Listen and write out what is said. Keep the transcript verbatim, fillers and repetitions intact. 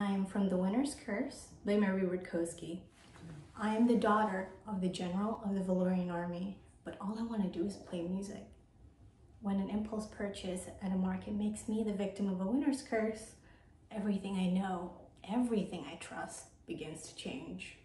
I'm from The Winner's Curse by Mary Rutkowski. I am the daughter of the general of the Valorian army, but all I want to do is play music. When an impulse purchase at a market makes me the victim of a winner's curse, everything I know, everything I trust begins to change.